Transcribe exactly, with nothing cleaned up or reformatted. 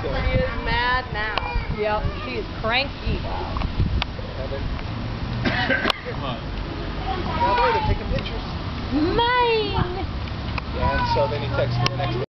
She is mad now. Yep, she is cranky. Now they're taking pictures. Mine! And so then he texted me the next day.